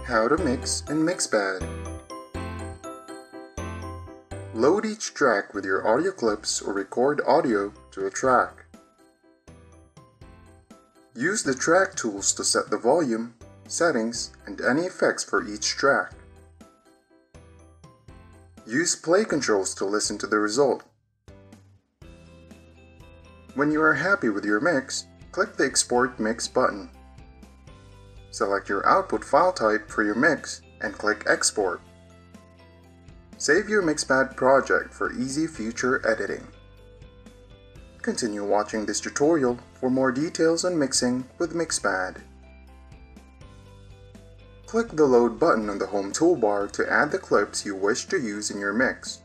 How to mix in MixPad. Load each track with your audio clips or record audio to a track. Use the track tools to set the volume, settings, and any effects for each track. Use play controls to listen to the result. When you are happy with your mix, click the Export Mix button. Select your output file type for your mix and click Export. Save your MixPad project for easy future editing. Continue watching this tutorial for more details on mixing with MixPad. Click the Load button on the Home toolbar to add the clips you wish to use in your mix.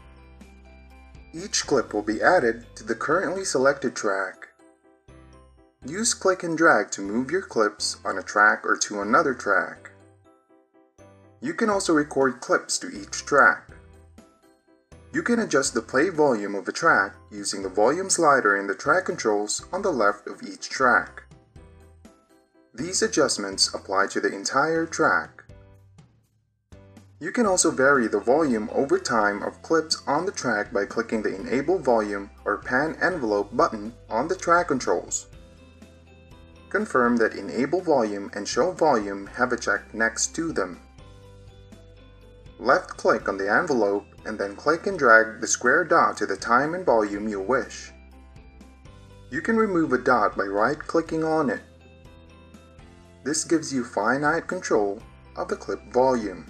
Each clip will be added to the currently selected track. Use click and drag to move your clips on a track or to another track. You can also record clips to each track. You can adjust the play volume of a track using the volume slider in the track controls on the left of each track. These adjustments apply to the entire track. You can also vary the volume over time of clips on the track by clicking the Enable Volume or Pan Envelope button on the track controls. Confirm that Enable Volume and Show Volume have a check next to them. Left-click on the envelope and then click and drag the square dot to the time and volume you wish. You can remove a dot by right-clicking on it. This gives you finite control of the clip volume.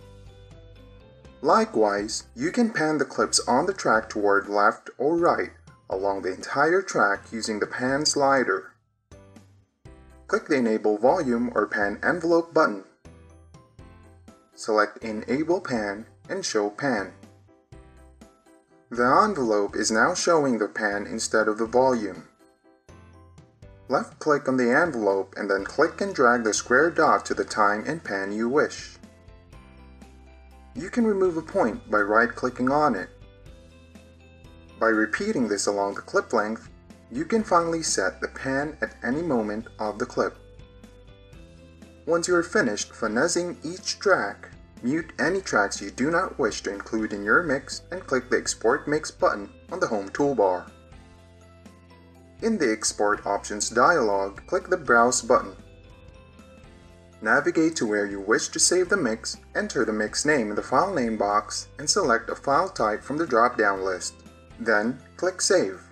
Likewise, you can pan the clips on the track toward left or right along the entire track using the pan slider. Click the Enable Volume or Pan Envelope button. Select Enable Pan and Show Pan. The envelope is now showing the pan instead of the volume. Left-click on the envelope and then click and drag the square dot to the time and pan you wish. You can remove a point by right-clicking on it. By repeating this along the clip length, you can finally set the pan at any moment of the clip. Once you are finished finessing each track, mute any tracks you do not wish to include in your mix and click the Export Mix button on the Home toolbar. In the Export Options dialog, click the Browse button. Navigate to where you wish to save the mix, enter the mix name in the file name box, and select a file type from the drop-down list. Then, click Save.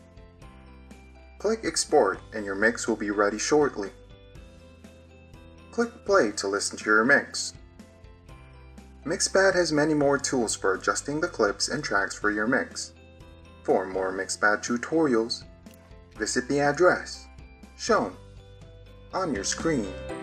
Click Export and your mix will be ready shortly. Click Play to listen to your mix. MixPad has many more tools for adjusting the clips and tracks for your mix. For more MixPad tutorials, visit the address shown on your screen.